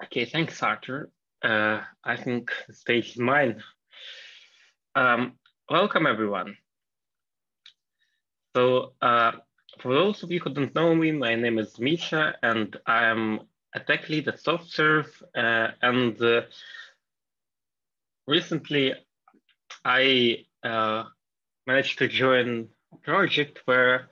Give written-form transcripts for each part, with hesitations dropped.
Okay, thanks, Arthur. I think the stage is mine. Um, Welcome, everyone. For those of you who don't know me, my name is Misha, and I am a tech lead at SoftServe. And recently, I managed to join a project where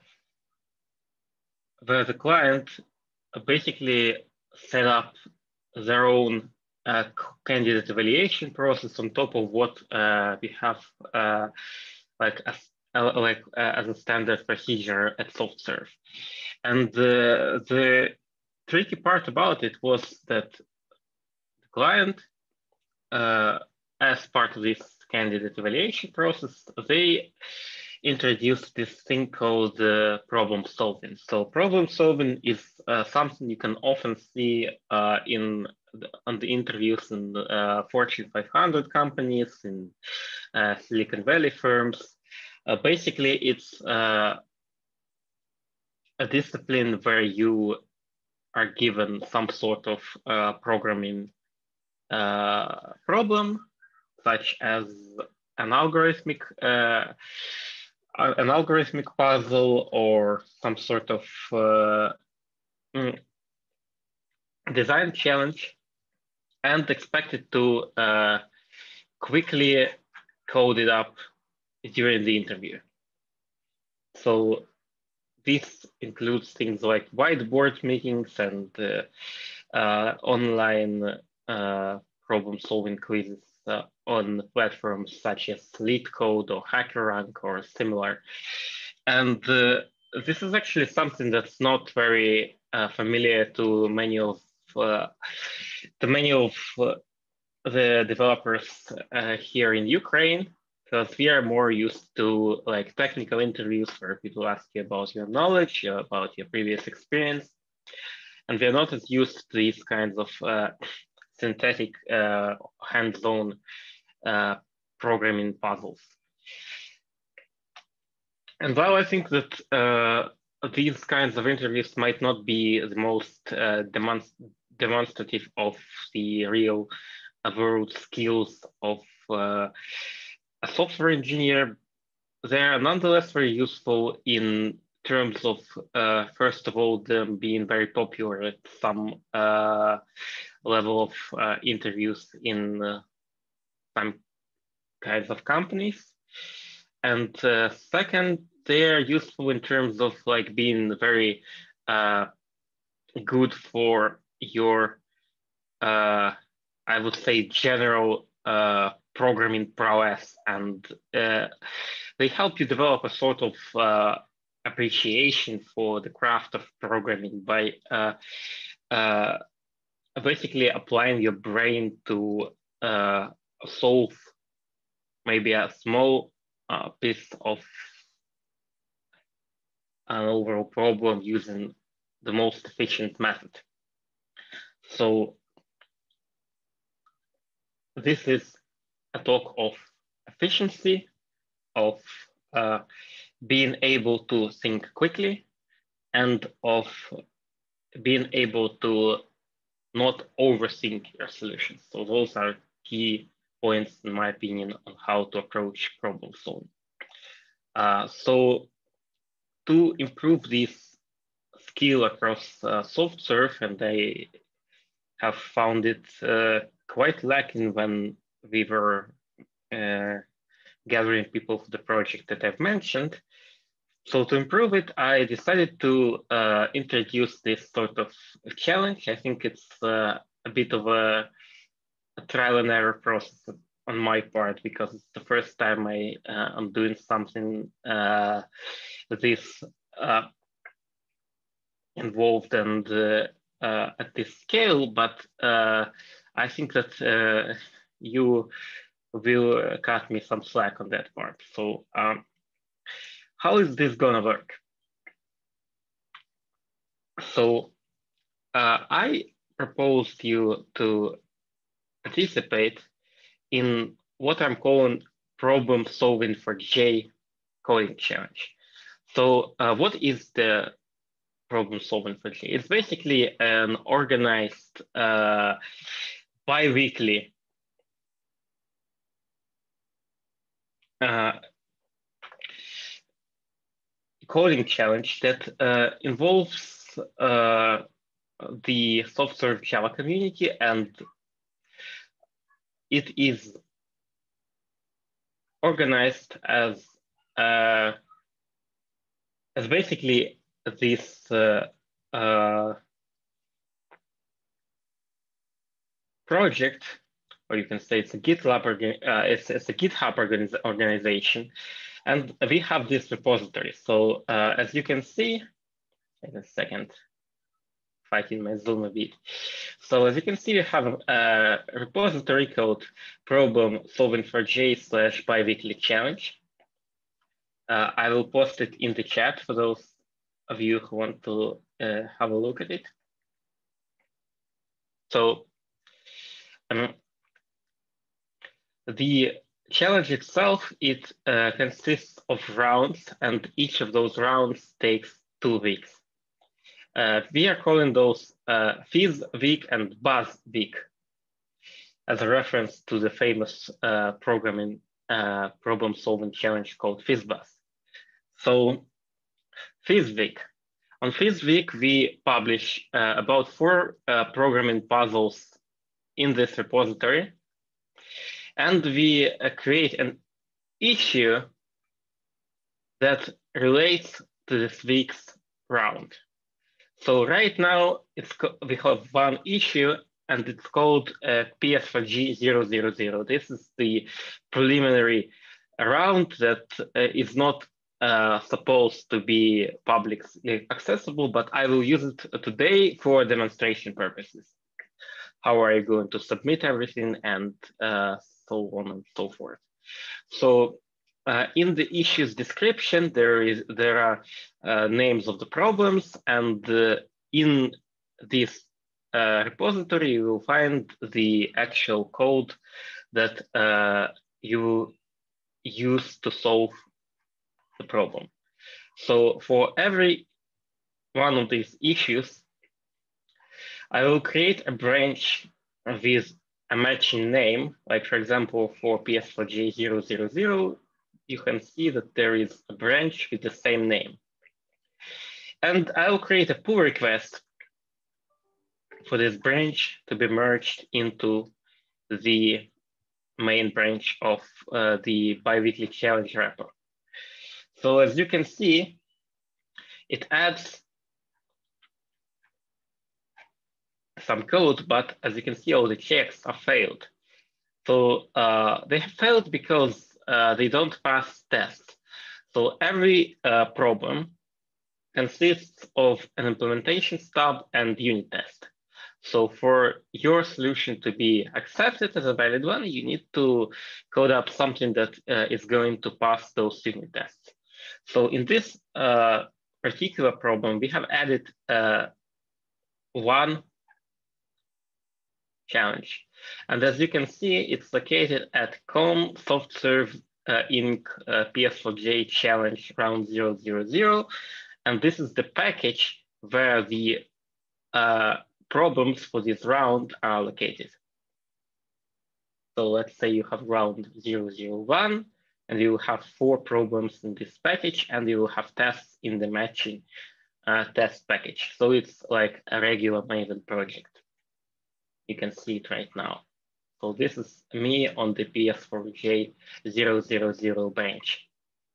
the client basically set up their own candidate evaluation process on top of what we have like as a standard procedure at SoftServe. And the tricky part about it was that the client, as part of this candidate evaluation process, they introduced this thing called problem solving. So problem solving is something you can often see on the interviews in Fortune 500 companies, in Silicon Valley firms. Basically, it's a discipline where you are given some sort of programming problem, such as an algorithmic puzzle or some sort of design challenge, and expected to quickly code it up during the interview. So this includes things like whiteboard meetings and online problem-solving quizzes on platforms such as LeetCode or HackerRank or similar. And this is actually something that's not very familiar to many of the developers here in Ukraine, because we are more used to like technical interviews where people ask you about your knowledge, about your previous experience, and we are not as used to these kinds of synthetic hands-on programming puzzles. And while I think that these kinds of interviews might not be the most demonstrative of the real world skills of a software engineer, they are nonetheless very useful in terms of, first of all, them being very popular at some level of interviews in some kinds of companies. And second, they are useful in terms of like being very good for your, I would say, general programming prowess, and they help you develop a sort of appreciation for the craft of programming by basically applying your brain to solve maybe a small piece of an overall problem using the most efficient method. So this is a talk of efficiency, of being able to think quickly, and of being able to not overthink your solutions. So those are key points, in my opinion, on how to approach problem solving. So to improve this skill across SoftServe, and I have found it quite lacking when we were gathering people for the project that I've mentioned. So to improve it, I decided to introduce this sort of challenge. I think it's a bit of a trial and error process on my part, because it's the first time I'm doing something this involved and at this scale, but I think that you will cut me some slack on that part. So how is this gonna work? So I proposed you to participate in what I'm calling problem solving for J coding challenge. So what is the problem solving for J. It's basically an organized bi-weekly coding challenge that involves the software Java community, and it is organized as basically this project, or you can say it's a GitLab, it's a GitHub organization, and we have this repository. So as you can see, in a second, fighting my Zoom a bit. So as you can see, we have a repository called problem solving for J / biweekly challenge. I will post it in the chat for those of you who want to have a look at it. So the challenge itself, it consists of rounds, and each of those rounds takes 2 weeks. We are calling those Fizz week and Buzz week as a reference to the famous programming problem solving challenge called FizzBuzz. So Fizz week. On Fizz week, we publish about 4 programming puzzles in this repository, and we create an issue that relates to this week's round. So right now, we have one issue, and it's called PS4G000. This is the preliminary round that is not supposed to be publicly accessible, but I will use it today for demonstration purposes. How are you going to submit everything, and so on and so forth. So in the issue's description, there are names of the problems, and in this repository, you will find the actual code that you use to solve the problem. So for every one of these issues, I will create a branch with a matching name. Like for example, for PS4J000, you can see that there is a branch with the same name. And I will create a pull request for this branch to be merged into the main branch of the biweekly challenge wrapper. So as you can see, it adds some code, but as you can see, all the checks are failed. So they have failed because they don't pass tests. So every problem consists of an implementation stub and unit test. So for your solution to be accepted as a valid one, you need to code up something that is going to pass those unit tests. So in this particular problem, we have added one challenge. And as you can see, it's located at com softserve inc PS4J challenge round 000. And this is the package where the problems for this round are located. So let's say you have round 001, and you will have 4 problems in this package, and you will have tests in the matching test package. So it's like a regular Maven project. You can see it right now. So this is me on the PS4J000 branch.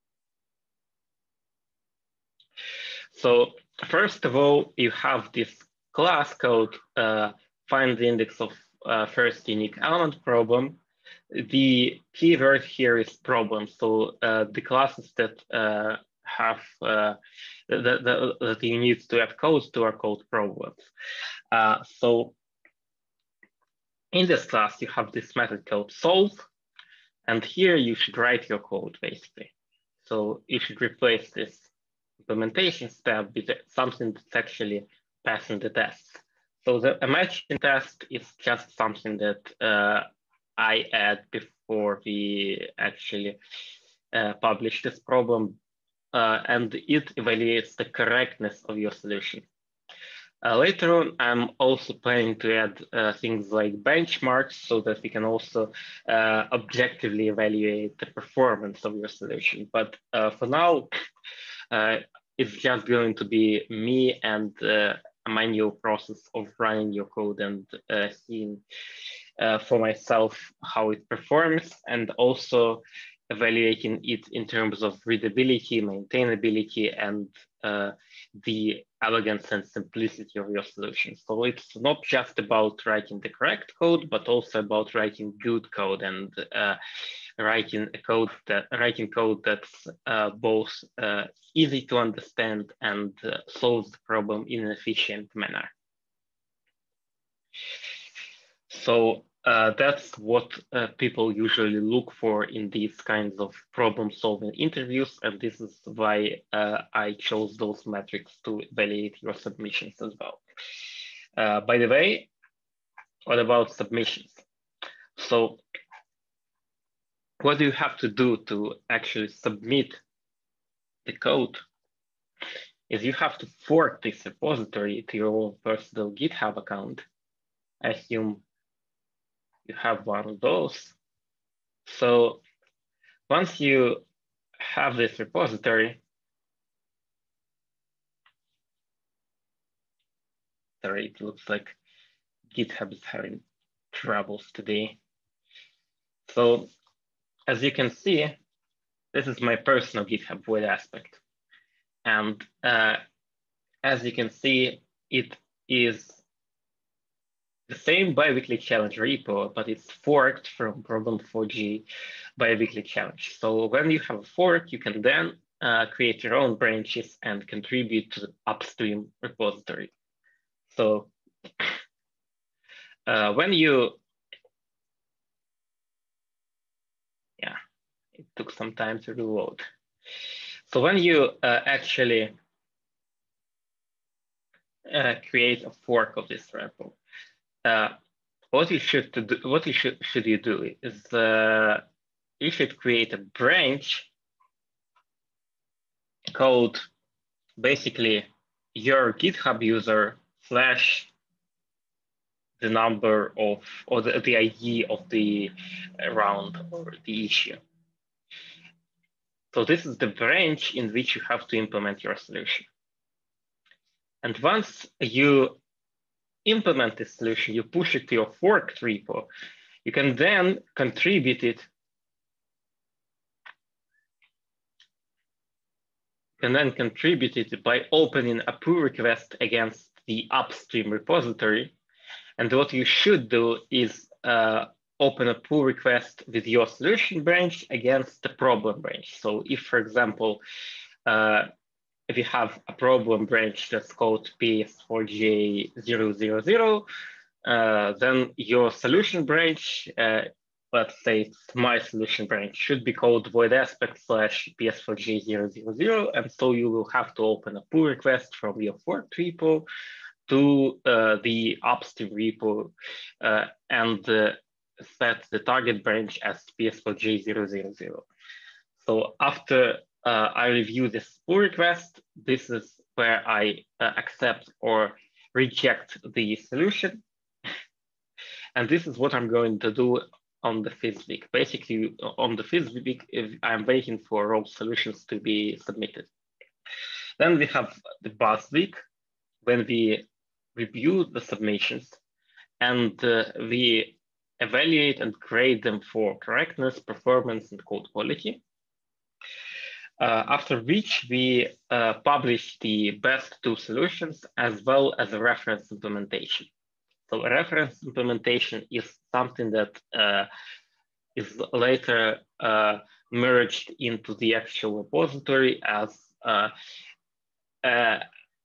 So first of all, you have this class called find the index of first unique element problem. The keyword here is problem. So the classes that have that you need to add codes to are called problems. So in this class, you have this method called solve, and here you should write your code basically. So you should replace this implementation step with something that's actually passing the tests. So the matching test is just something that I add before we actually publish this problem and it evaluates the correctness of your solution. Later on, I'm also planning to add things like benchmarks so that we can also objectively evaluate the performance of your solution. But for now, it's just going to be me and a manual process of running your code and seeing for myself how it performs, and also evaluating it in terms of readability, maintainability, and the elegance and simplicity of your solution. So it's not just about writing the correct code, but also about writing good code and writing code that's both easy to understand and solves the problem in an efficient manner. So that's what people usually look for in these kinds of problem-solving interviews, and this is why I chose those metrics to evaluate your submissions as well. By the way, what about submissions? So what do you have to do to actually submit the code is you have to fork this repository to your own personal GitHub account. I assume you have one of those. So once you have this repository, sorry, it looks like GitHub is having troubles today. So as you can see, this is my personal GitHub Void aspect. And as you can see, it is the same biweekly challenge repo, but it's forked from Problem4G biweekly challenge. So when you have a fork, you can then create your own branches and contribute to the upstream repository. So when you, yeah, it took some time to reload. So when you actually create a fork of this repo, what you should do is you should create a branch called basically your GitHub user / the number of, or the ID of the round or the issue. So this is the branch in which you have to implement your solution. And once you implement this solution, you push it to your forked repo, you can then contribute it. You can then contribute it by opening a pull request against the upstream repository. And what you should do is open a pull request with your solution branch against the problem branch. So if, for example, if you have a problem branch that's called PS4J000, then your solution branch, let's say it's my solution branch, should be called void aspect / PS4J000. And so you will have to open a pull request from your forked repo to the upstream repo and set the target branch as PS4J000. So after I review this pull request, this is where I accept or reject the solution. And this is what I'm going to do on the 5th week. Basically, on the 5th week, I'm waiting for all solutions to be submitted. Then we have the buzz week, when we review the submissions and we evaluate and grade them for correctness, performance, and code quality. After which we publish the best 2 solutions as well as a reference implementation. So a reference implementation is something that is later merged into the actual repository as a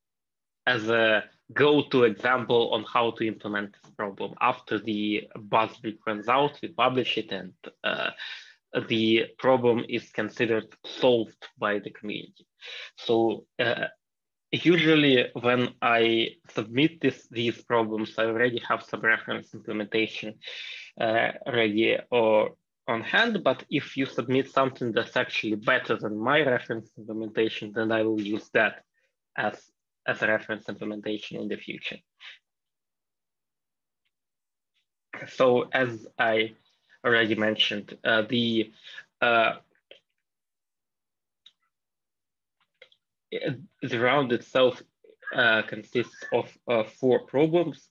go-to example on how to implement this problem. After the buzz week runs out, we publish it, and the problem is considered solved by the community. So usually when I submit these problems, I already have some reference implementation ready, or on hand, but if you submit something that's actually better than my reference implementation, then I will use that as a reference implementation in the future. So as I already mentioned, the round itself consists of 4 problems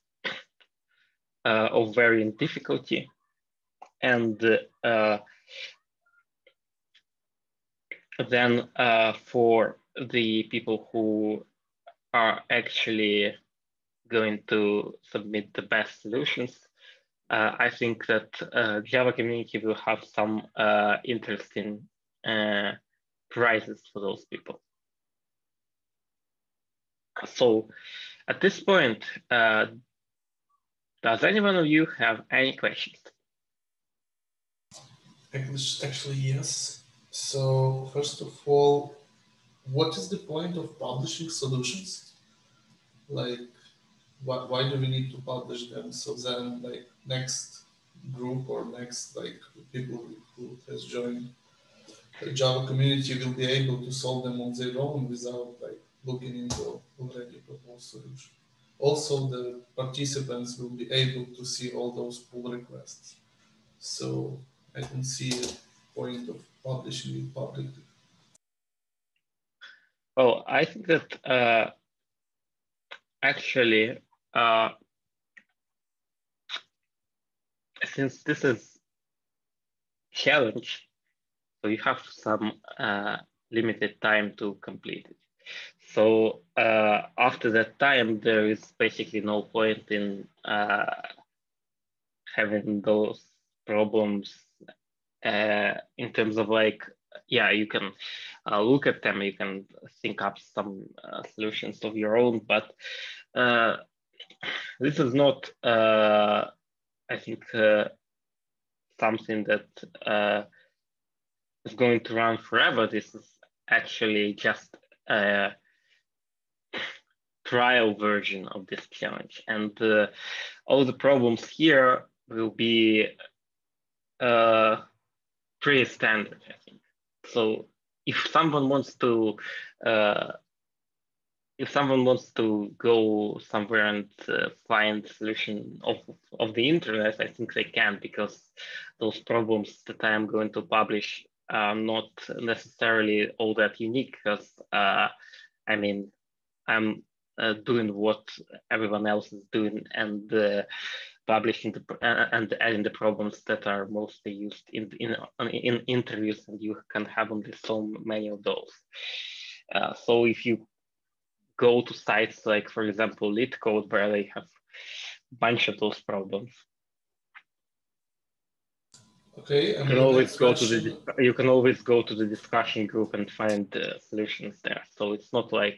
of varying difficulty, and then for the people who are actually going to submit the best solutions, I think that Java community will have some interesting prizes for those people. So at this point, does any one of you have any questions? Actually, yes. So first of all, what is the point of publishing solutions? Like, why do we need to publish them? So then, like, next group or next like people who has joined the Java community will be able to solve them on their own without like looking into already proposed solution. Also, the participants will be able to see all those pull requests. So I don't see a point of publishing it publicly. Well, I think that actually, since this is challenge, so you have some limited time to complete it. So after that time, there is basically no point in having those problems in terms of like, yeah, you can look at them, you can think up some solutions of your own, but this is not, I think, something that is going to run forever. This is actually just a trial version of this challenge. And all the problems here will be pretty standard, I think. So if someone wants to go somewhere and find solution of the internet, I think they can, because those problems that I am going to publish are not necessarily all that unique, because I mean, I'm doing what everyone else is doing, and publishing and adding the problems that are mostly used in interviews, and you can have only so many of those. So if you go to sites like, for example, LeetCode, where they have a bunch of those problems, Okay, and you can the always next go to question. the discussion group and find the solutions there. So it's not like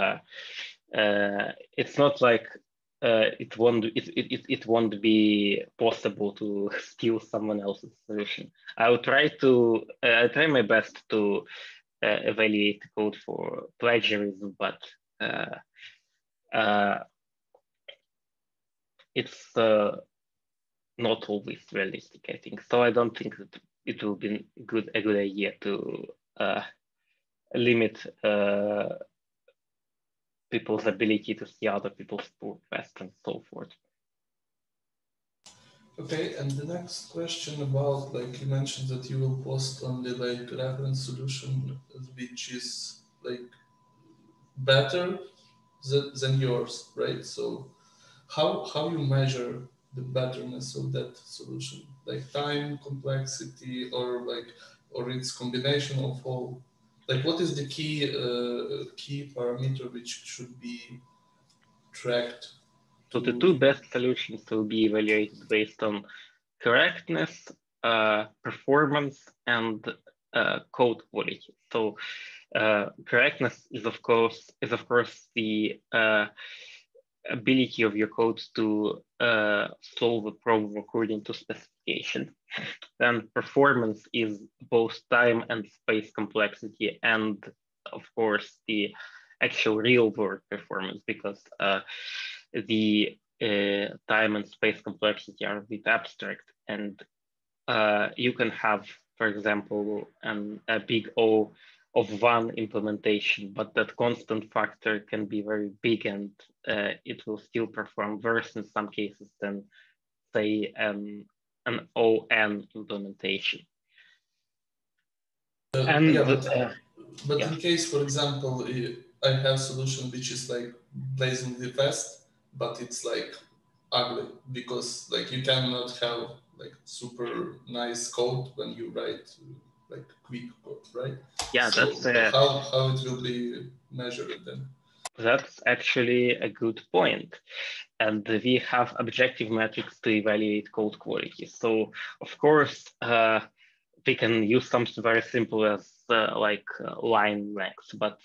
it won't be possible to steal someone else's solution. I'll try my best to evaluate the code for plagiarism, but it's not always realistic, I think. So I don't think that it will be a good idea to limit people's ability to see other people's pull requests and so forth. Okay, and the next question about, like, you mentioned that you will post only like reference solution which is like better than yours, right? So how you measure the betterness of that solution? Like time, complexity, or its combination of all? Like, what is the key parameter which should be tracked So the two to? best solutions will be evaluated based on correctness, performance, and code quality. So correctness is of course the ability of your code to solve a problem according to specification. Then performance is both time and space complexity, and of course the actual real world performance, because the time and space complexity are a bit abstract, and you can have, for example, a big O of one implementation, but that constant factor can be very big and it will still perform worse in some cases than, say, an ON implementation. And yeah, but yeah. in case, for example, I have solution which is like blazingly fast, but it's like ugly because like you cannot have like super nice code when you write like quick code, right? Yeah, So how it will be measured then? that's actually a good point. And we have objective metrics to evaluate code quality. So of course, we can use something very simple as line length, but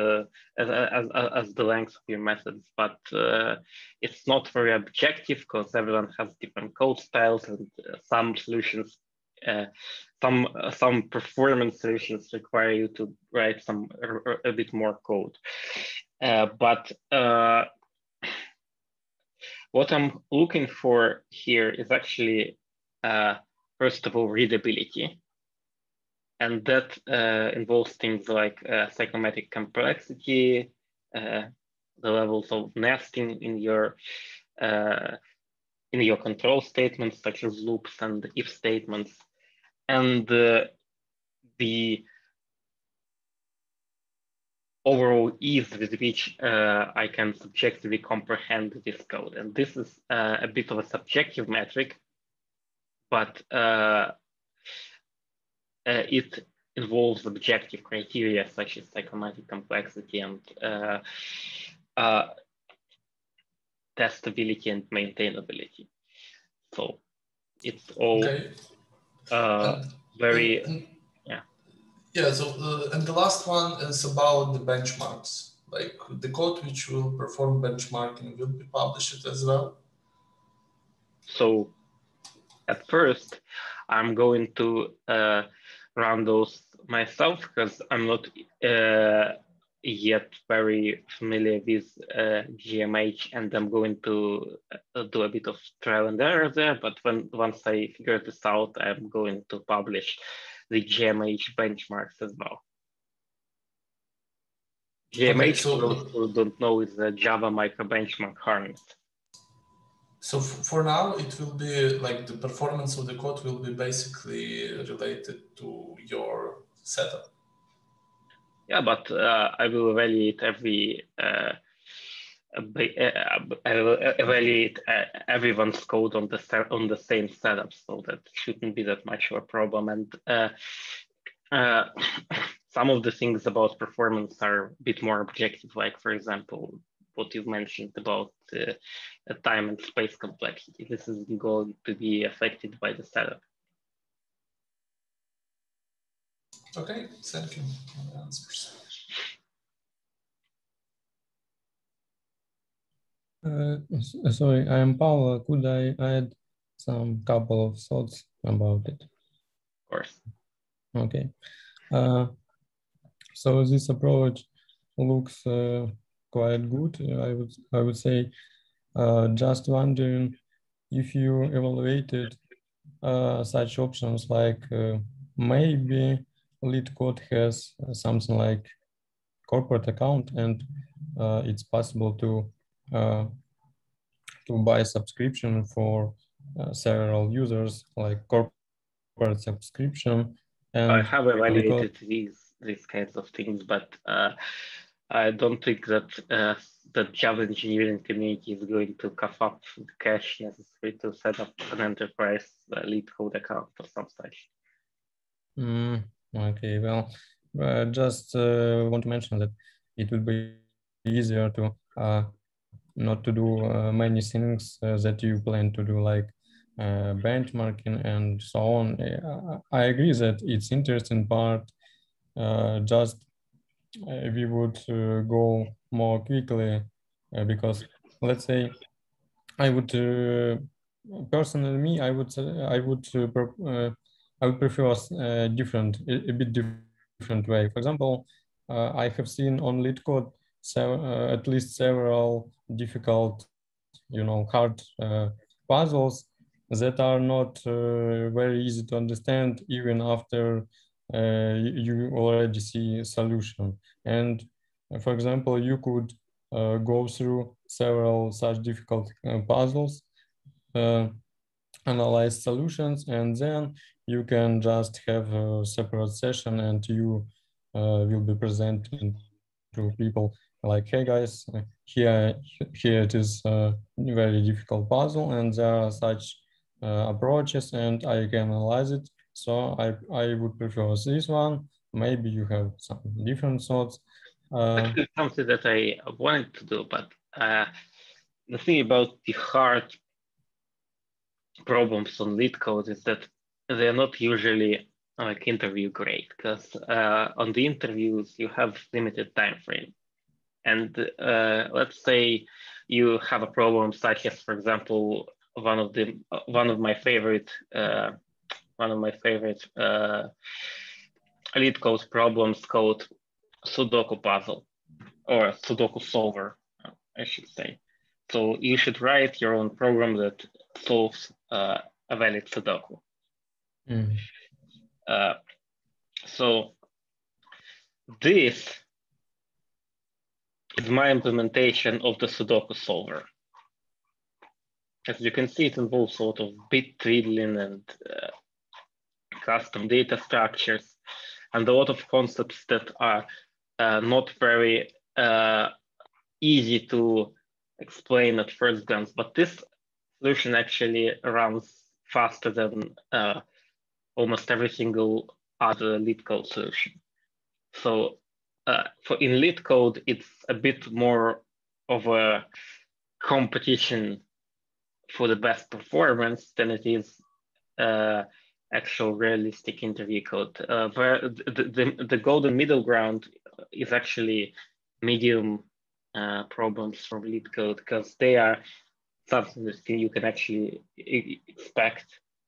as the length of your methods. But it's not very objective because everyone has different code styles, and some solutions, some performance solutions require you to write a bit more code. But what I'm looking for here is actually, first of all, readability. And that involves things like psychometric complexity, the levels of nesting in your control statements, such as loops and if statements, and the overall ease with which I can subjectively comprehend this code. And this is a bit of a subjective metric, but it involves objective criteria such as psychometric complexity and testability and maintainability. So it's all very, yeah. Yeah, so and the last one is about the benchmarks. Like the code which will perform benchmarking will be published as well. So at first, I'm going to run those myself because I'm not yet very familiar with GMH, and I'm going to do a bit of trial and error there. But once I figure this out, I'm going to publish the GMH benchmarks as well. GMH, for those who don't know, is a Java micro benchmark harness. So for now, it will be like the performance of the code will be basically related to your setup. Yeah, but I will evaluate everyone's code on the same setup, so that shouldn't be that much of a problem. And some of the things about performance are a bit more objective, like for example, what you've mentioned about time and space complexity. This is going to be affected by the setup. Okay, thank you for the answers. Sorry, I am Paula. Could I add some couple of thoughts about it? Of course. Okay. So this approach looks quite good. I would say, just wondering if you evaluated such options like maybe LeetCode has something like corporate account, and it's possible to buy subscription for several users, like corporate subscription. And I have evaluated these kinds of things, but I don't think that the Java engineering community is going to cough up the cash necessary to set up an enterprise LeetCode account or some such. Okay, well, just want to mention that it will be easier to not to do many things that you plan to do, like benchmarking and so on. I agree that it's interesting part. Just we would go more quickly because, let's say, I would personally, me, I would prefer a bit different way. For example, I have seen on LeetCode at least several difficult, hard puzzles that are not very easy to understand even after you already see a solution. And for example, you could go through several such difficult puzzles, analyze solutions, and then you can just have a separate session and you will be presenting to people like, hey guys, here it is a very difficult puzzle and there are such approaches and I can analyze it. So I would prefer this one. Maybe you have some different thoughts. Actually, something that I wanted to do, but the thing about the hard problems on LeetCode is that they're not usually like interview grade, because on the interviews you have limited time frame. And let's say you have a problem such as, for example, one of my favorite LeetCode problems called Sudoku puzzle or Sudoku solver, I should say. So you should write your own program that solves a valid Sudoku. So this is my implementation of the Sudoku solver. As you can see, it involves sort of bit twiddling and custom data structures and a lot of concepts that are not very easy to explain at first glance, but this solution actually runs faster than almost every single other LeetCode solution. So in LeetCode, it's a bit more of a competition for the best performance than it is actual realistic interview code. Where the golden middle ground is actually medium problems from LeetCode, because they are something that you can actually expect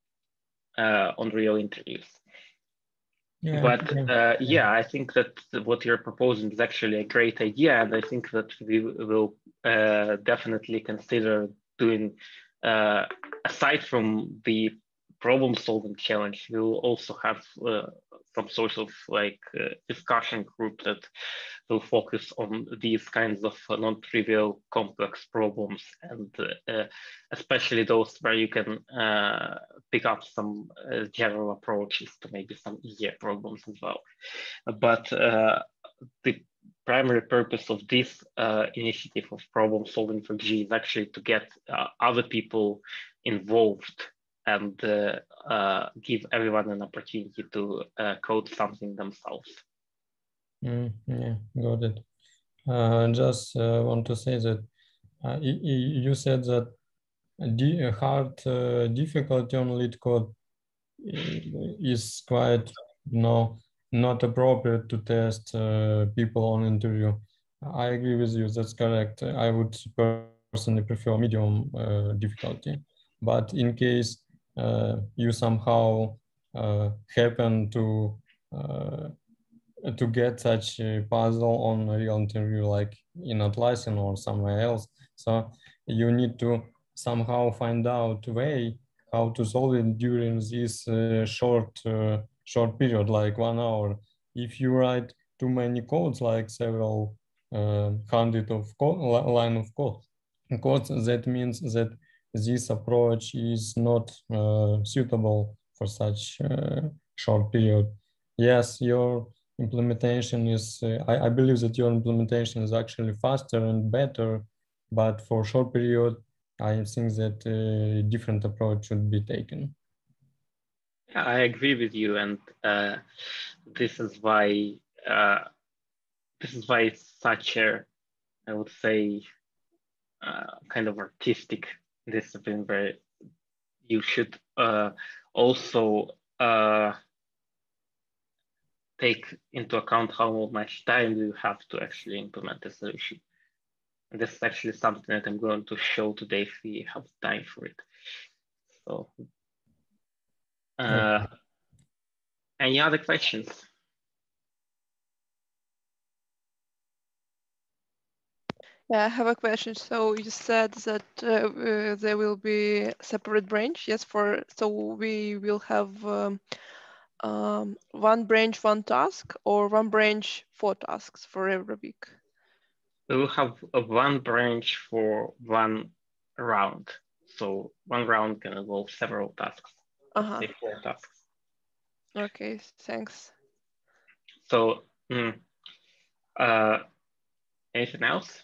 on real interviews. Yeah, but yeah, I think that what you're proposing is actually a great idea, and I think that we will definitely consider doing, aside from the problem-solving challenge, we'll also have some sort of like discussion group that will focus on these kinds of non-trivial complex problems, and especially those where you can pick up some general approaches to maybe some easier problems as well. But the primary purpose of this initiative of problem solving for G is actually to get other people involved and give everyone an opportunity to code something themselves. Yeah, got it. Just want to say that you said that hard difficulty on LeetCode is quite, not appropriate to test people on interview. I agree with you, that's correct. I would personally prefer medium difficulty. But in case you somehow happen to get such a puzzle on a real interview, like in Atlassian or somewhere else, so you need to somehow find out a way how to solve it during this short period, like 1 hour. If you write too many codes, like several hundred of line of codes, that means that this approach is not suitable for such short period. Yes, your implementation is, I believe that your implementation is actually faster and better, but for short period, I think that a different approach should be taken. I agree with you, and this is why it's such a, I would say, kind of artistic discipline where you should also take into account how much time you have to actually implement the solution. And this is actually something that I'm going to show today if we have time for it. So, any other questions? Yeah, I have a question. So you said that there will be separate branch, yes, so we will have one branch, one task, or one branch, 4 tasks for every week? We will have one branch for one round. So one round can involve several tasks, let's say 4 tasks. Okay, thanks. So, anything else?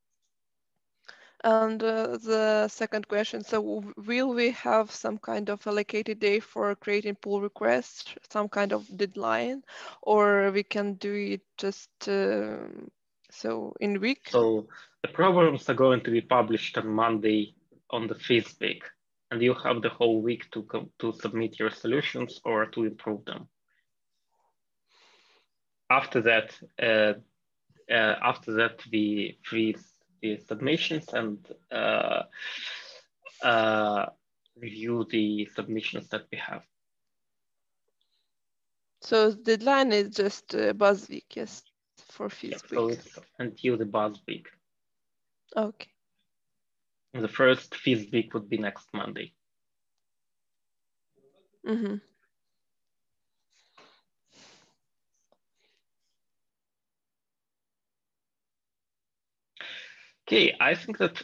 And the second question, so will we have some kind of allocated day for creating pull requests, some kind of deadline, or we can do it just so in week? So the programs are going to be published on Monday on the 5th week, and you have the whole week to submit your solutions or to improve them. After that, we freeze the submissions and review the submissions that we have. So the deadline is just Buzz week, yes, for 5th week. So it's until the Buzz week. Okay. The first 5th week would be next Monday. Mm-hmm. Okay, I think that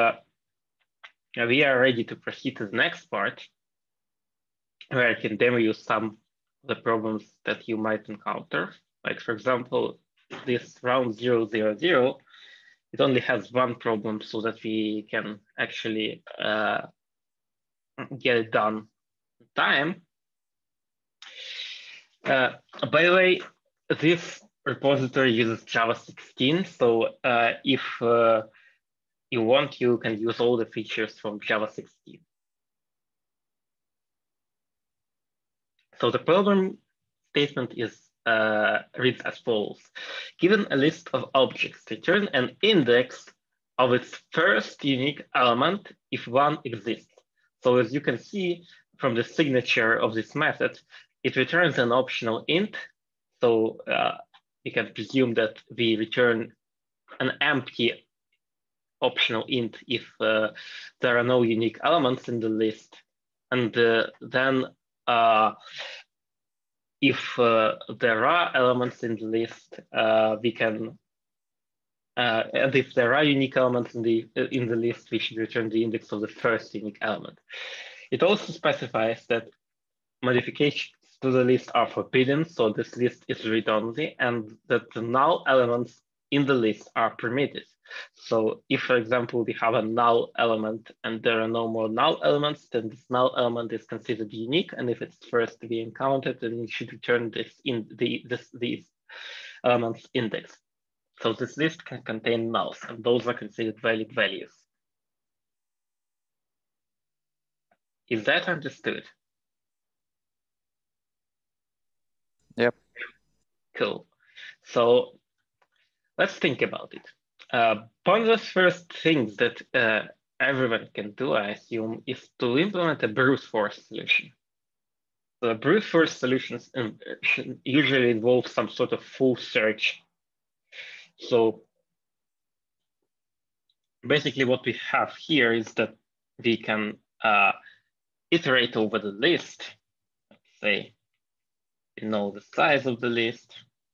we are ready to proceed to the next part, where I can demo you some of the problems that you might encounter. Like, for example, this round 000, it only has one problem so that we can actually get it done in time. By the way, this repository uses Java 16, so if you want, you can use all the features from Java 16. So the problem statement reads as follows. Given a list of objects, return an index of its first unique element if one exists. So as you can see from the signature of this method, it returns an optional int. So you can presume that we return an empty optional int if there are no unique elements in the list. And then if there are elements in the list, we can, and if there are unique elements in the list, we should return the index of the first unique element. It also specifies that modifications to the list are forbidden, so this list is read-only, and that the null elements in the list are permitted. So if, for example, we have a null element and there are no more null elements, then this null element is considered unique. And if it's first to be encountered, then you should return these elements index. So this list can contain nulls, and those are considered valid values. Is that understood? Yep. Cool. So let's think about it. One of the first things that everyone can do, I assume, is to implement a brute force solution. The brute force solutions usually involve some sort of full search. So basically what we have here is that we can iterate over the list. Let's say we know the size of the list,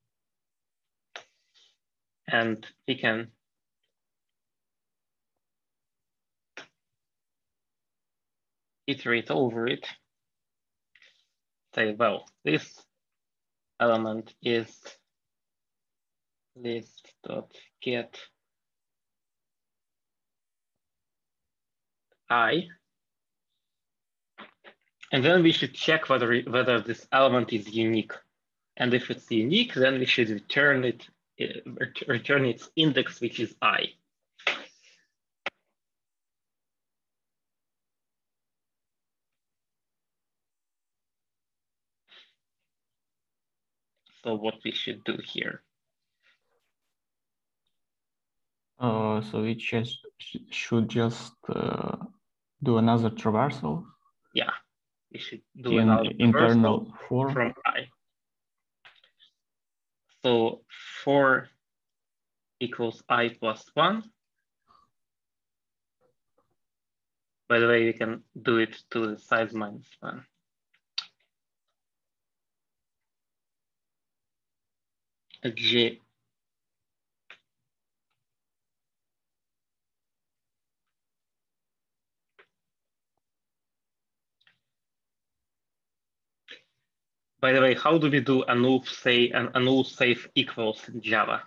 and we can iterate over it. Say, well, this element is list.get I, and then we should check whether this element is unique. And if it's unique, then we should return its index, which is I. So what we should do here? So we should just do another traversal. Yeah, we should do in another internal for from I. So 4 equals I plus 1. By the way, we can do it to the size -1. G. By the way, how do we do a null safe equals in Java?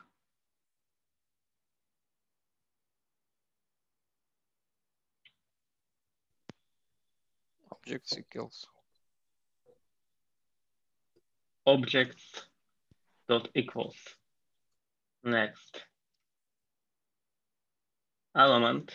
Objects equals. Objects dot equals. Next. Element.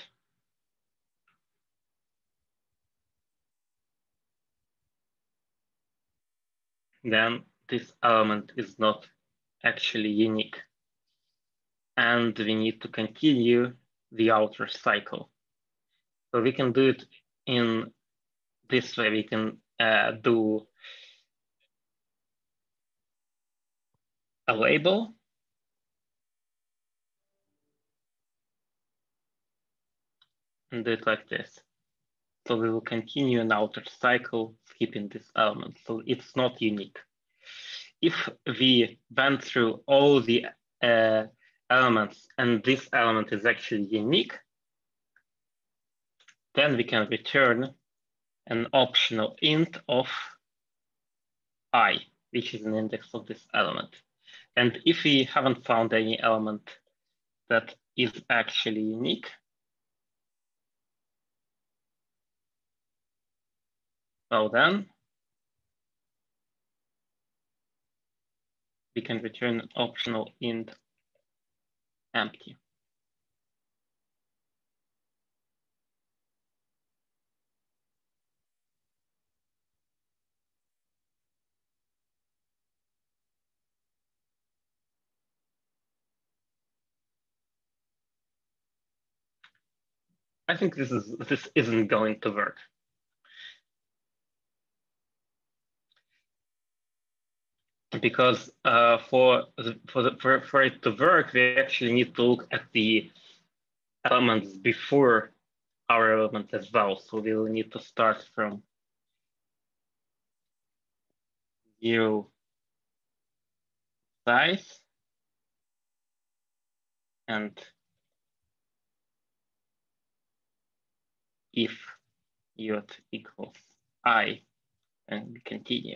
Then this element is not actually unique. And we need to continue the outer cycle. So we can do it in this way. We can do a label. And do it like this. So we will continue an outer cycle, skipping this element. So it's not unique. If we went through all the elements and this element is actually unique, then we can return an optional int of I, which is an index of this element. And if we haven't found any element that is actually unique, well then, we can return an optional int empty. I think this isn't going to work. Because for it to work, we actually need to look at the elements before our element as well. So we will need to start from 0 size and if y equals I, and we continue.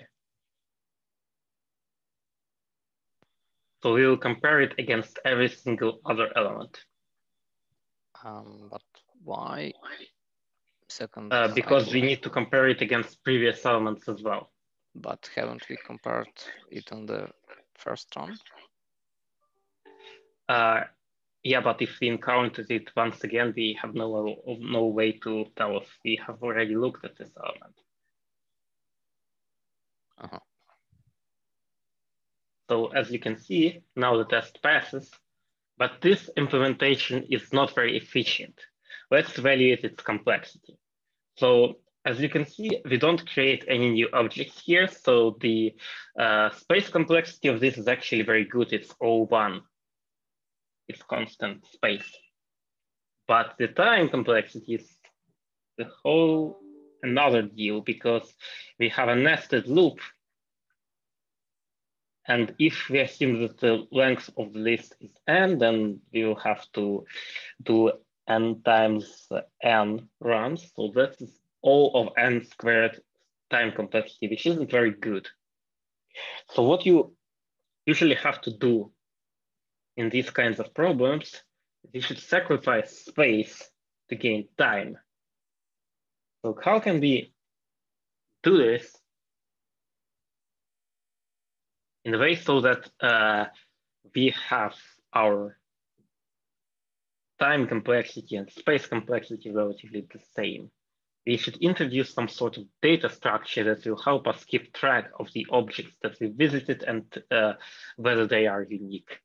So we will compare it against every single other element. But why second? Because we cycle? need to compare it against previous elements as well. But haven't we compared it on the first run? Yeah, but if we encountered it once again, we have no way to tell if we have already looked at this element. So as you can see, now the test passes, but this implementation is not very efficient. Let's evaluate its complexity. So as you can see, we don't create any new objects here. So the space complexity of this is actually very good. It's O1. It's constant space. But the time complexity is the whole another deal because we have a nested loop. And if we assume that the length of the list is n, then we will have to do n times n runs. So that is all of n squared time complexity, which isn't very good. So what you usually have to do in these kinds of problems, you should sacrifice space to gain time. So how can we do this in a way so that we have our time complexity and space complexity relatively the same? We should introduce some sort of data structure that will help us keep track of the objects that we visited and whether they are unique.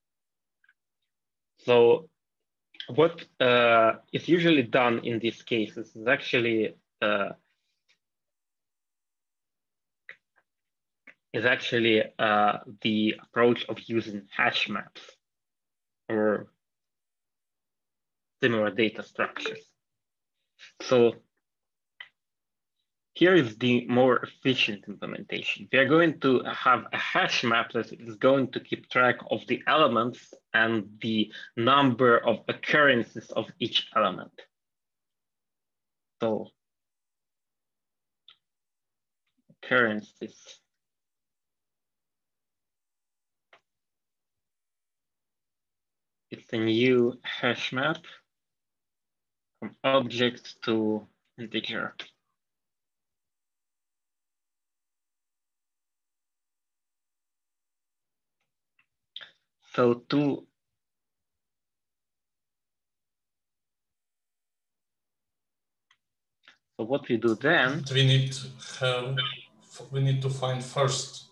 So what is usually done in these cases is actually the approach of using hash maps or similar data structures. So here is the more efficient implementation. We are going to have a hash map that is going to keep track of the elements and the number of occurrences of each element. So occurrences. It's a new hash map from object to integer. So so what we do then? We need to find first.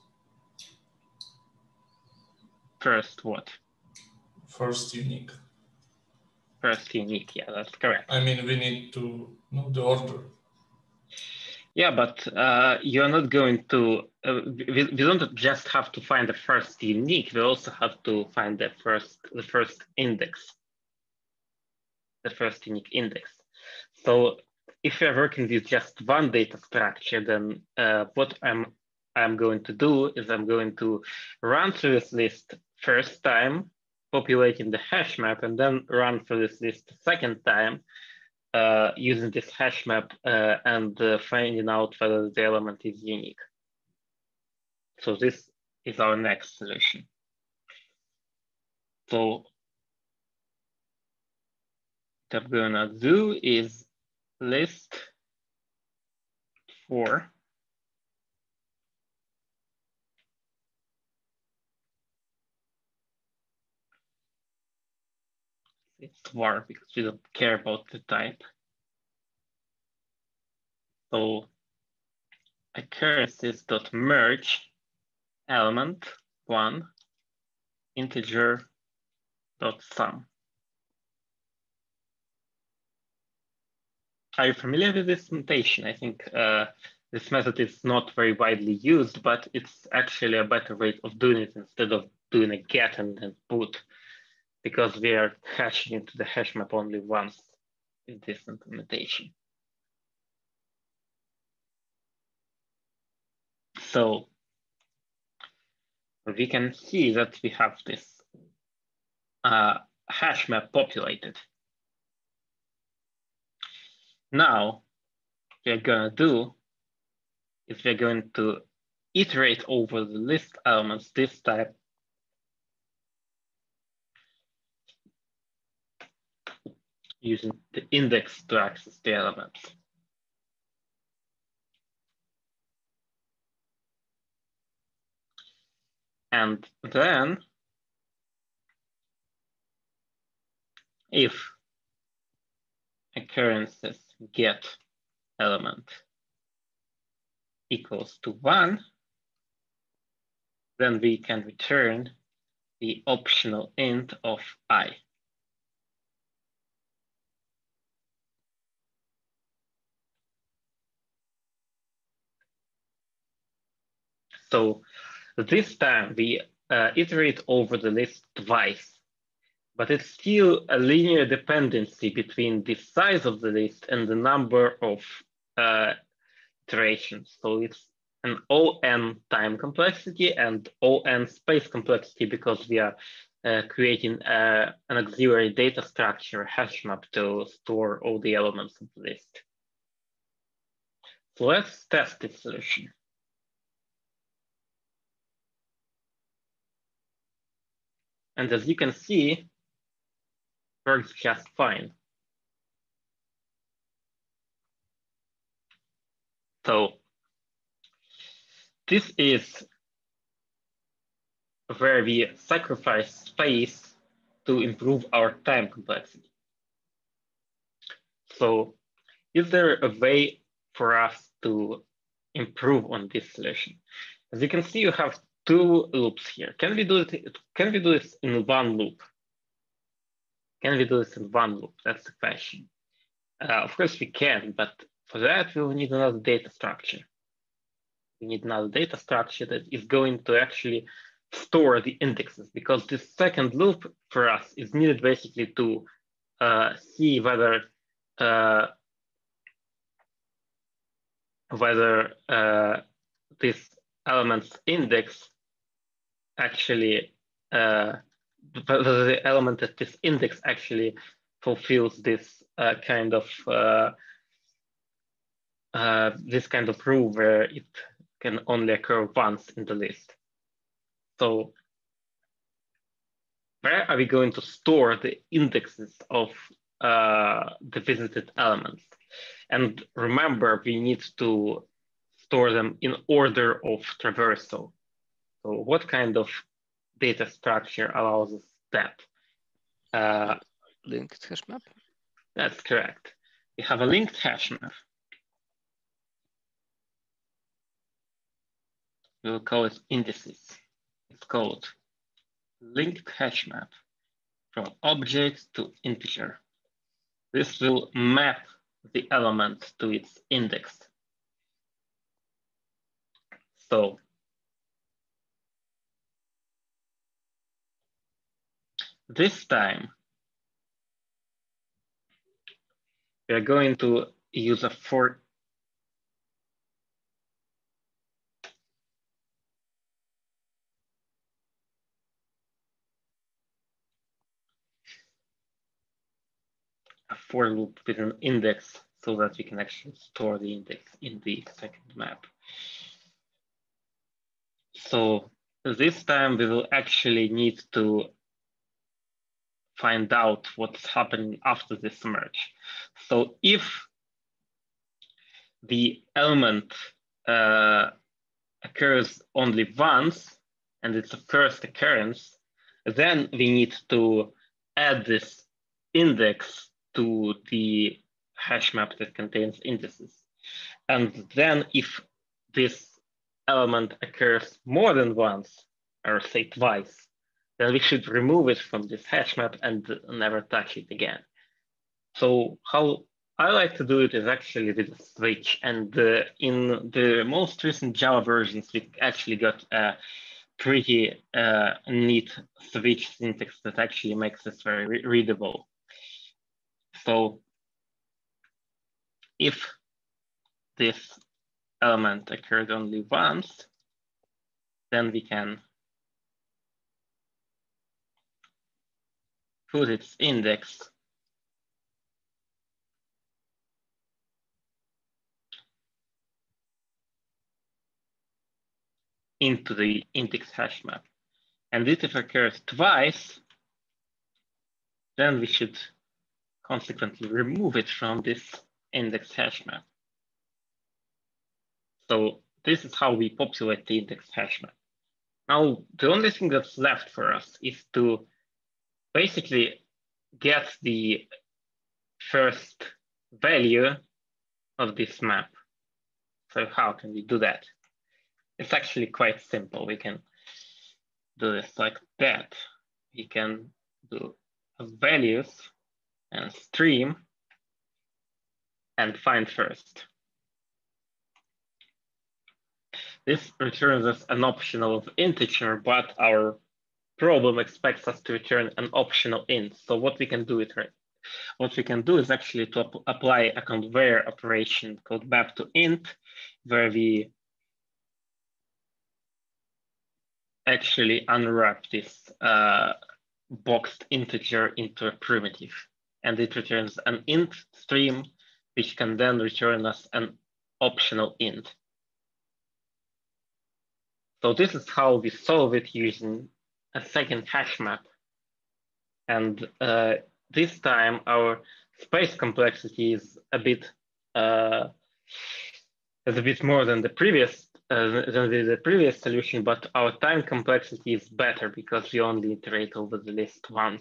First what? First unique. First unique, yeah, that's correct. I mean, we need to know the order. Yeah, but you're not going to, we don't just have to find the first unique, we also have to find the first index, the first unique index. So if you're working with just one data structure, then what I'm going to do is I'm going to run through this list first time, populating the hash map, and then run through this list second time, using this hash map and finding out whether the element is unique. So this is our next solution. So what I'm gonna do is list for it's var because we don't care about the type. So occurrences.merge element one integer dot sum. Are you familiar with this notation? I think this method is not very widely used, but it's actually a better way of doing it instead of doing a get and then put, because we are hashing into the hash map only once in this implementation. So we can see that we have this hash map populated. Now, what we're gonna do is we're going to iterate over the list elements this time using the index to access the elements. And then if occurrences get element equals to 1, then we can return the optional int of I. So this time we iterate over the list twice, but it's still a linear dependency between the size of the list and the number of iterations. So it's an ON time complexity and ON space complexity because we are creating an auxiliary data structure hash map to store all the elements of the list. So let's test this solution. And as you can see, it works just fine. So this is where we sacrifice space to improve our time complexity. So is there a way for us to improve on this solution? As you can see, you have two loops here. Can we do it? Can we do this in one loop? Can we do this in one loop? That's the question. Of course we can, but for that we will need another data structure. We need another data structure that is going to actually store the indexes, because this second loop for us is needed basically to see whether whether this element's index actually, whether the element at this index actually fulfills this kind of rule where it can only occur once in the list. So where are we going to store the indexes of the visited elements? And remember, we need to store them in order of traversal. So what kind of data structure allows us that? Linked hash map? That's correct. We have a linked hash map. We'll call it indices. It's called linked hash map from object to integer. This will map the element to its index. So this time we are going to use a for loop with an index so that we can actually store the index in the second map. So this time we will actually need to find out what's happening after this merge. So if the element occurs only once and it's a first occurrence, then we need to add this index to the hash map that contains indices. And then if this element occurs more than once, or say twice, then we should remove it from this hash map and never touch it again. So how I like to do it is actually with a switch. And in the most recent Java versions, we actually got a pretty neat switch syntax that actually makes this very readable. So if this element occurred only once, then we can put its index into the index hash map. And if it occurs twice, then we should consequently remove it from this index hash map. So this is how we populate the index hash map. Now, the only thing that's left for us is to basically get the first value of this map. So how can we do that? It's actually quite simple. We can do this like that. We can do values and stream and find first. This returns us an optional integer, but our problem expects us to return an optional int. So what we can do is actually to apply a conveyor operation called map to int, where we actually unwrap this boxed integer into a primitive, and it returns an int stream, which can then return us an optional int. So this is how we solve it using a second hash map. And this time our space complexity is a bit more than the previous solution, but our time complexity is better because we only iterate over the list once.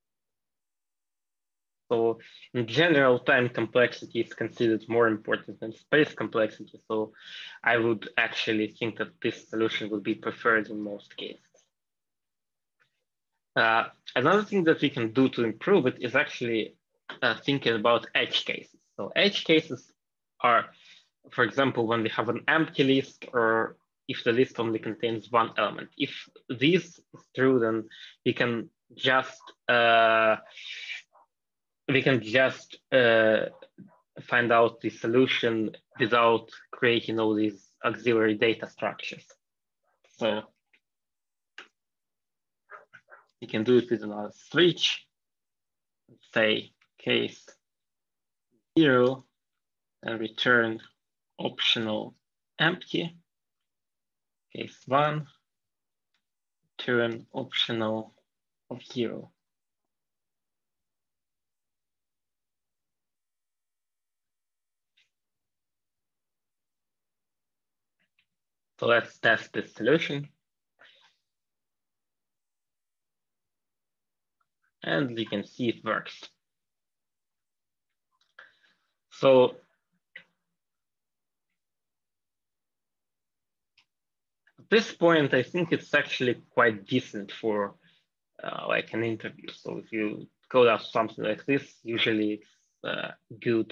So in general, time complexity is considered more important than space complexity. So I would actually think that this solution would be preferred in most cases. Another thing that we can do to improve it is actually thinking about edge cases. So edge cases are, for example, when we have an empty list, or if the list only contains one element. If this is true, then we can just find out the solution without creating all these auxiliary data structures. So you can do it with another switch. Say case 0 and return optional empty. Case 1, return optional of 0. So let's test this solution. And we can see it works. So at this point, I think it's actually quite decent for like an interview. So if you code out something like this, usually it's a good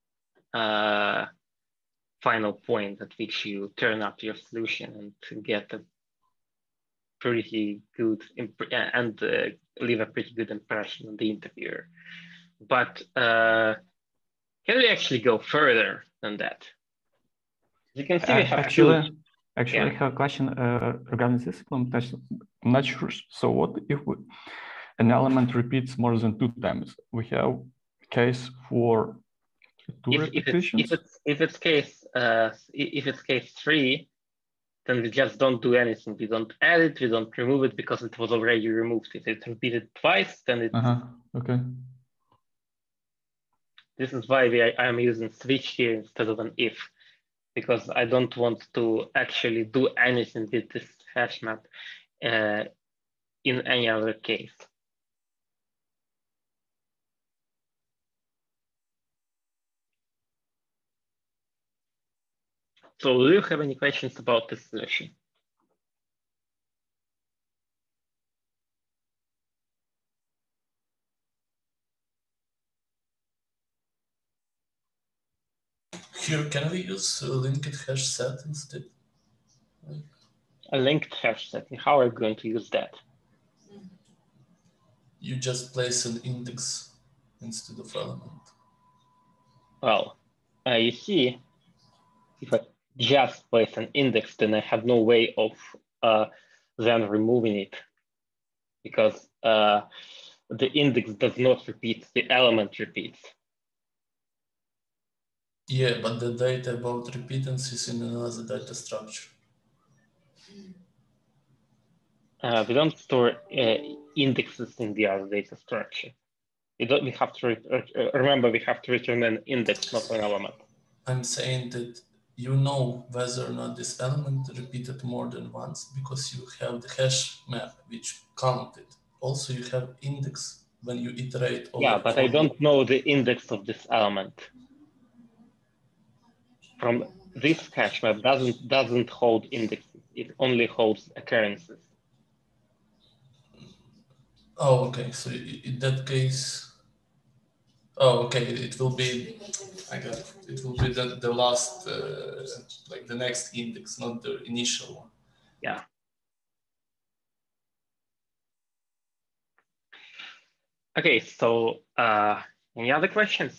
final point at which you turn up your solution and get a pretty good and leave a pretty good impression on the interviewer. But can we actually go further than that? As you can see, we have actually, I have a question regarding this implementation. I'm not sure. So what if an element repeats more than 2 times? We have a case for 2 repetitions. If it's case 3, then we just don't do anything. We don't add it, we don't remove it because it was already removed. If it repeated twice, then it's okay. This is why I'm using switch here instead of an if, because I don't want to actually do anything with this hash map in any other case. So do you have any questions about this solution? Here, can we use a linked hash set instead? A linked hash set. How are you going to use that? You just place an index instead of element. Well, you see, if I just place an index, then I have no way of then removing it, because the index does not repeat, the element repeats. Yeah, but the data about repeatance is in another data structure. We don't store indexes in the other data structure. We have to remember, we have to return an index, not an element. I'm saying that you know whether or not this element repeated more than once because you have the hash map which counted. Also, you have index when you iterate over. Yeah, but I don't know the index of this element. From this hash map doesn't hold indexes. It only holds occurrences. Oh, okay. So in that case, oh, okay. It will be, I got it. It will be the last, like the next index, not the initial one. Yeah. Okay. So any other questions?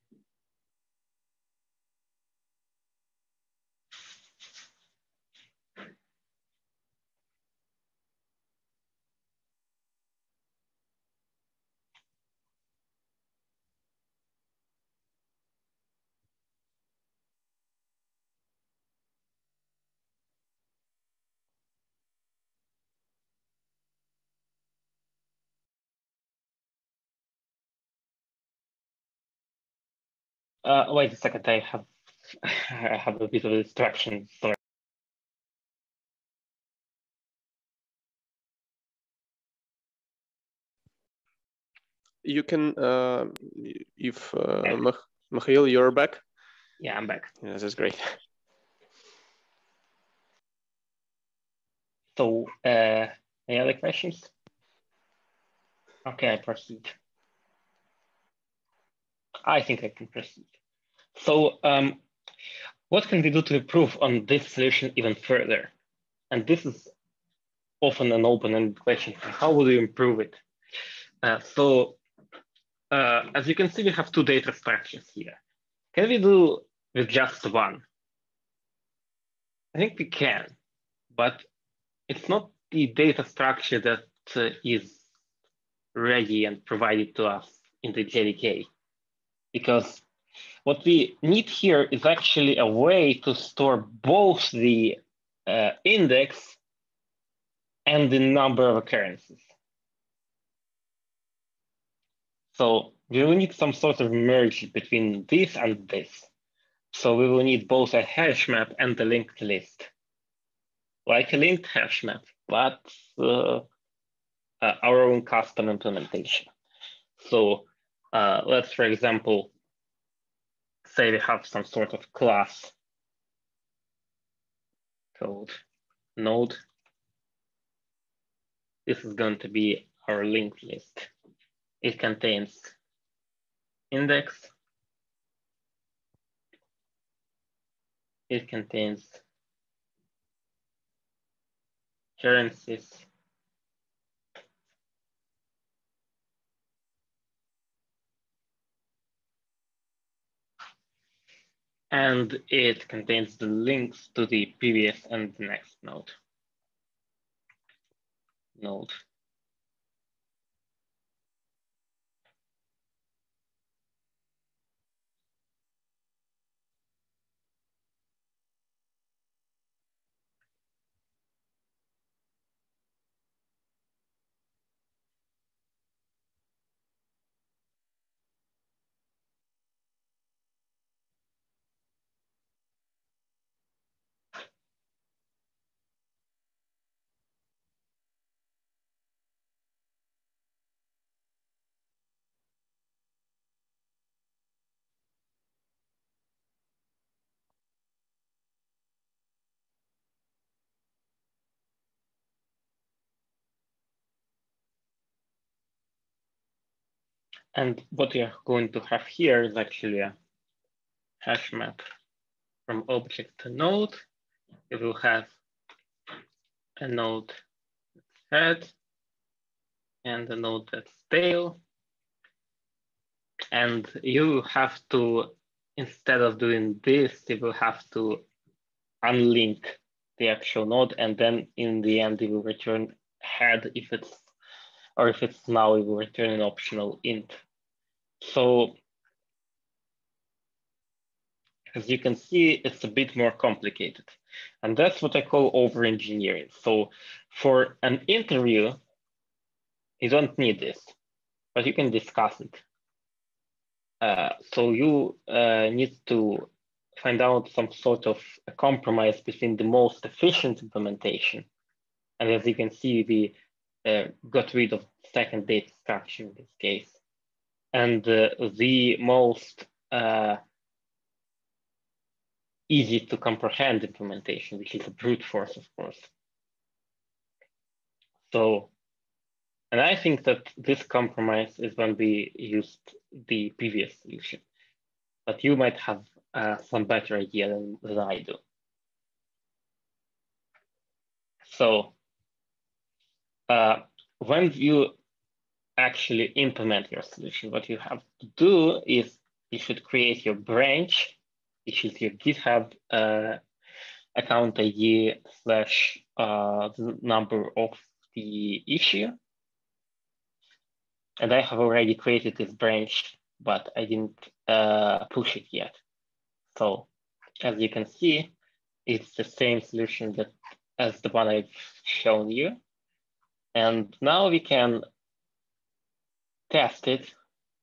Wait a second, I have a bit of a distraction, sorry. You can, if Mikhail, you're back? Yeah, I'm back. Yeah, that's great. So, any other questions? Okay, I proceed. I think I can proceed. So, what can we do to improve on this solution even further? And this is often an open-ended question. How would you improve it? As you can see, we have 2 data structures here. Can we do with just one? I think we can, but it's not the data structure that is ready and provided to us in the JDK. Because what we need here is actually a way to store both the index and the number of occurrences. So we will need some sort of merge between this and this. So we will need both a hash map and a linked list, like a linked hash map, but our own custom implementation. So let's, for example, say we have some sort of class called node. This is going to be our linked list. It contains index. It contains currencies. And it contains the links to the previous and the next node. And what we are going to have here is actually a hash map from object to node. We will have a node head and a node that's tail. And you have to, instead of doing this, you will have to unlink the actual node, and then in the end, it will return head if it's, or if it's null, it will return an optional int. So as you can see, it's a bit more complicated. And that's what I call over-engineering. So for an interview, you don't need this, but you can discuss it. So you need to find out some sort of a compromise between the most efficient implementation. And as you can see, we got rid of second data structure in this case. And the most easy to comprehend implementation, which is a brute force, of course. So, and I think that this compromise is when we used the previous solution, but you might have some better idea than I do. So when you actually implement your solution, what you have to do is you should create your branch, which is your GitHub account ID / the number of the issue. And I have already created this branch, but I didn't push it yet. So as you can see, it's the same solution as the one I've shown you. And now we can test it.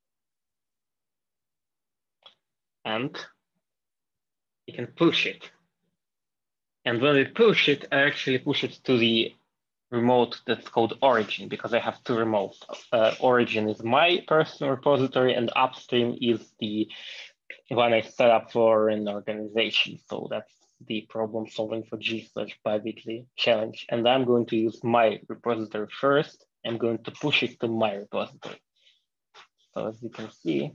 And you can push it. And when we push it, I actually push it to the remote that's called origin, because I have two remotes. Origin is my personal repository, and upstream is the one I set up for an organization. So that's the problem solving for G/biweekly challenge. And I'm going to use my repository first. I'm going to push it to my repository. So as you can see,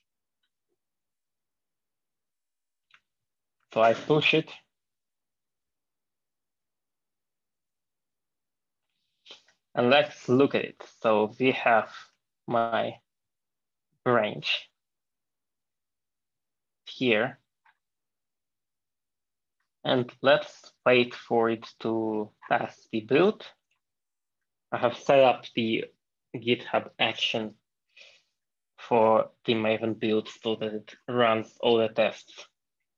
so I push it. And let's look at it. So we have my branch here. And let's wait for it to pass the build. I have set up the GitHub action for the Maven build so that it runs all the tests.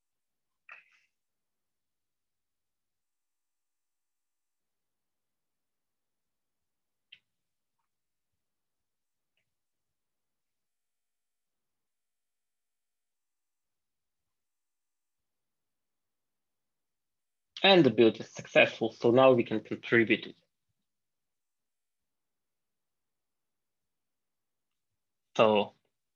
And the build is successful, so now we can contribute it. So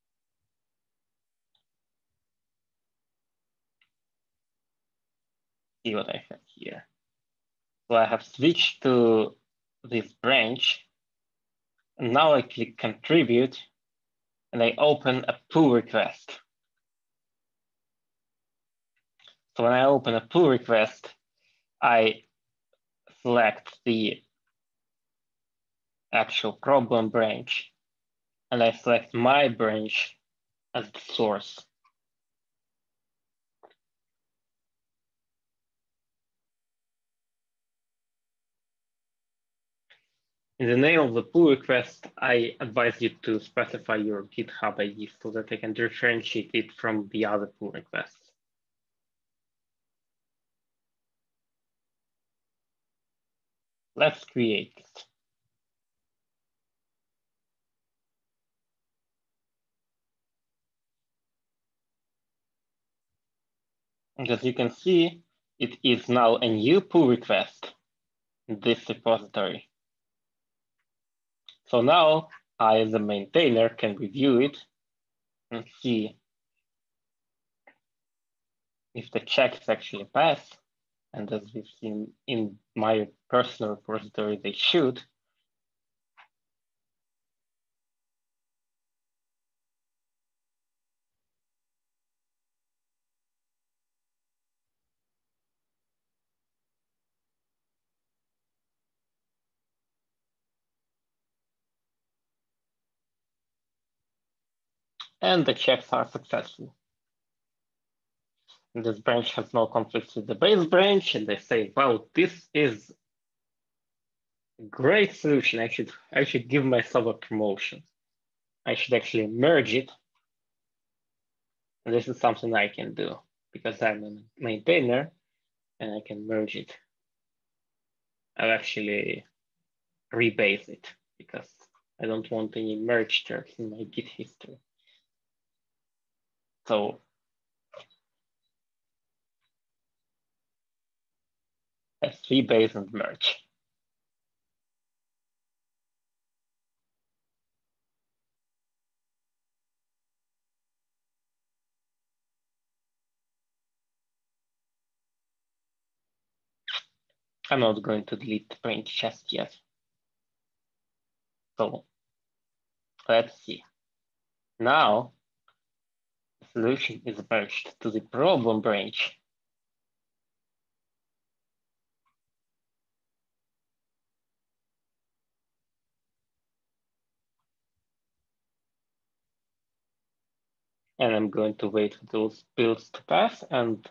see what I have here. So I have switched to this branch, and now I click contribute, and I open a pull request. So when I open a pull request, I select the actual problem branch, and I select my branch as the source. In the name of the pull request, I advise you to specify your GitHub ID so that I can differentiate it from the other pull requests. Let's create it. And as you can see, it is now a new pull request in this repository. So now I, as a maintainer, can review it and see if the checks actually pass. And as we've seen in my personal repository, they should. And the checks are successful. And this branch has no conflicts with the base branch, and they say, wow, this is a great solution. I should give myself a promotion. I should actually merge it. And this is something I can do because I'm a maintainer and I can merge it. I'll actually rebase it because I don't want any merge checks in my Git history. So let's rebase and merge. I'm not going to delete the branch just yet. So let's see. Now the solution is merged to the problem branch. And I'm going to wait for those builds to pass. And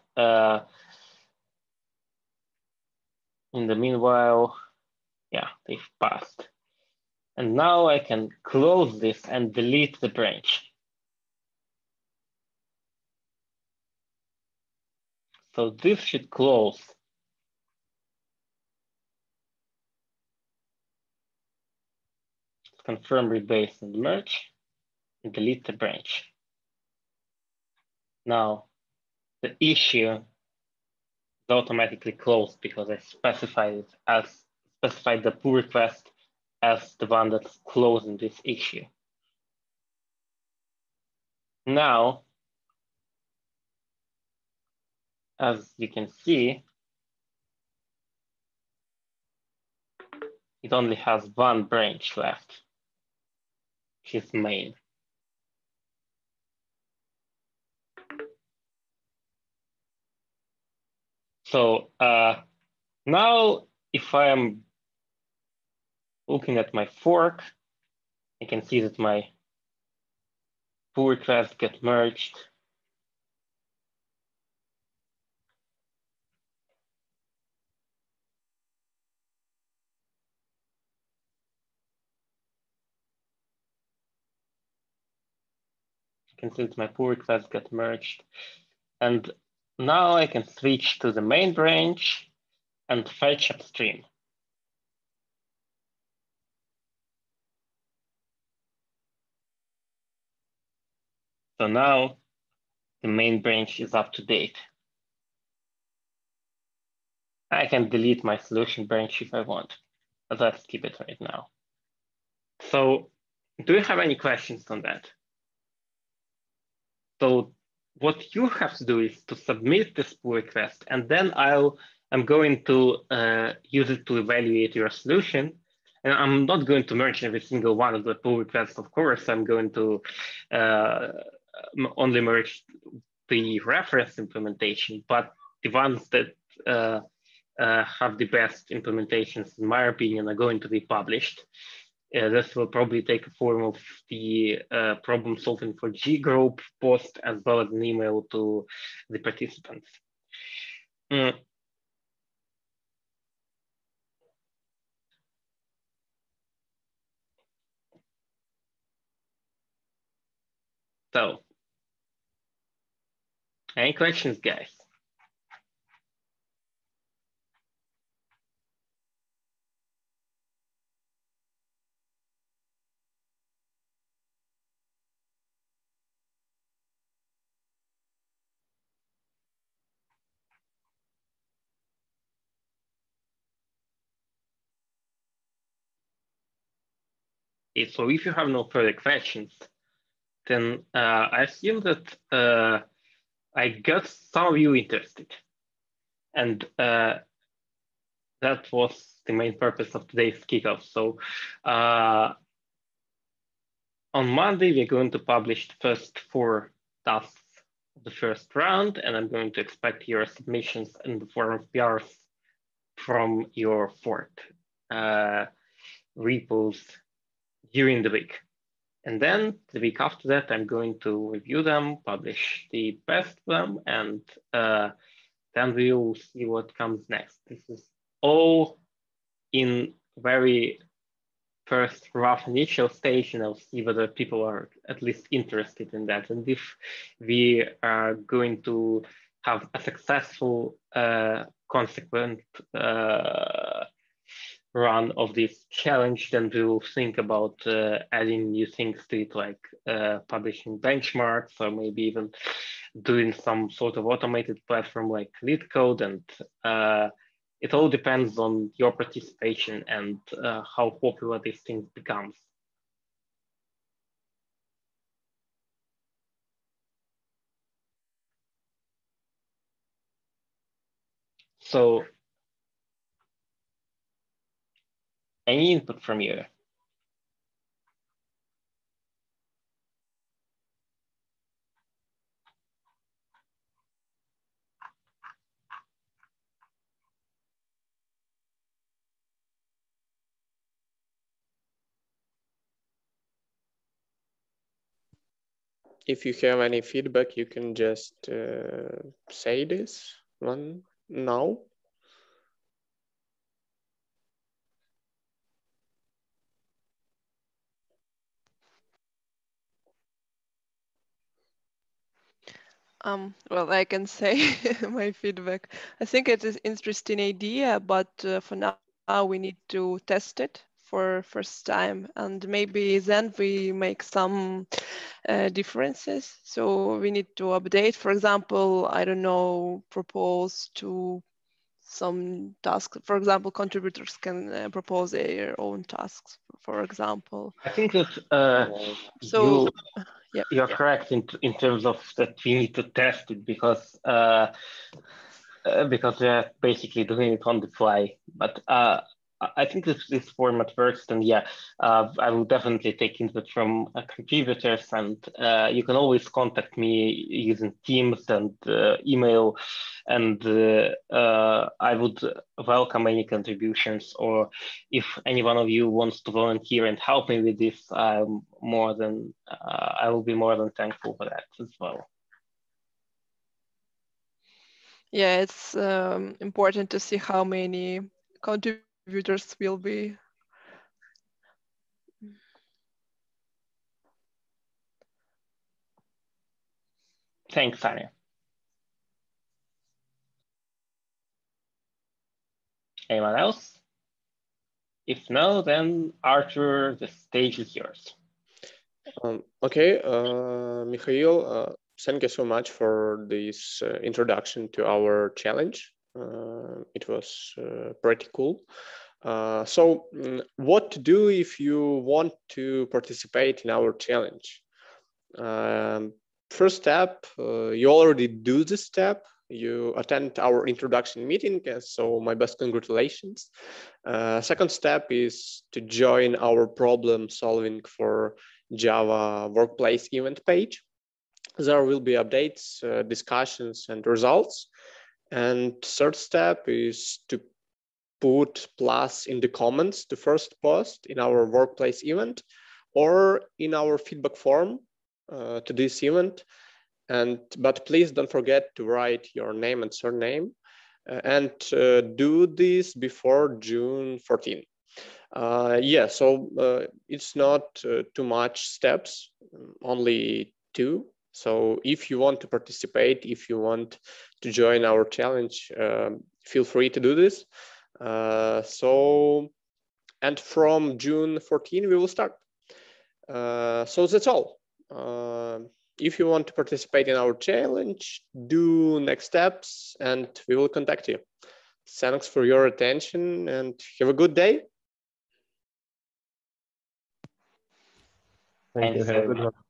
in the meanwhile, yeah, they've passed. And now I can close this and delete the branch. So this should close. Confirm rebase and merge and delete the branch. Now the issue is automatically closed because I specified the pull request as the one that's closing this issue. Now, as you can see, it only has one branch left, which is main. So now if I am looking at my fork, I can see that my pull requests get merged. can see that my pull request got merged. And now I can switch to the main branch and fetch upstream. So now the main branch is up to date. I can delete my solution branch if I want, but let's keep it right now. So do you have any questions on that? So what you have to do is to submit this pull request, and then I'm going to use it to evaluate your solution. And I'm not going to merge every single one of the pull requests, of course. I'm going to only merge the reference implementation, but the ones that have the best implementations, in my opinion, are going to be published. This will probably take a form of the problem solving for G group post, as well as an email to the participants. So, any questions, guys? So if you have no further questions, then I assume that I got some of you interested. And that was the main purpose of today's kickoff. So on Monday, we're going to publish the first 4 tasks of the first round, and I'm going to expect your submissions in the form of PRs from your fork repos during the week. And then the week after that, I'm going to review them, publish the best of them, and then we will see what comes next. This is all in very first rough initial stage, and I'll see whether people are at least interested in that. And if we are going to have a successful, consequent run of this challenge, then we will think about adding new things to it, like publishing benchmarks, or maybe even doing some sort of automated platform like LeetCode. And it all depends on your participation and how popular this thing becomes. So, any input from you? If you have any feedback, you can just say this one now. Well, I can say my feedback. I think it is interesting idea, but for now we need to test it for first time, and maybe then we make some differences. So we need to update. For example, I don't know, propose to some tasks. For example, contributors can propose their own tasks, for example. I think that you're correct in terms of that we need to test it, because we're basically doing it on the fly. But I think this format works, and yeah, I will definitely take input from contributors, and you can always contact me using Teams and email, and I would welcome any contributions, or if any one of you wants to volunteer and help me with this, I will be more than thankful for that as well. Yeah, it's important to see how many contributors will be. Thanks, Anya. Anyone else? If no, then Arthur, the stage is yours. Okay, Mikhail, thank you so much for this introduction to our challenge. It was pretty cool. So what to do if you want to participate in our challenge? First step, you already do this step. You attend our introduction meeting, so my best congratulations. Second step is to join our problem solving for Java workplace event page. There will be updates, discussions, and results. And third step is to put plus in the comments the first post in our workplace event or in our feedback form to this event. But please don't forget to write your name and surname and do this before June 14. Yeah, so it's not too much steps, only 2. So if you want to participate, if you want to join our challenge, feel free to do this. And from June 14, we will start. So that's all. If you want to participate in our challenge, do next steps and we will contact you. Thanks for your attention and have a good day. Thank you. Have a good one.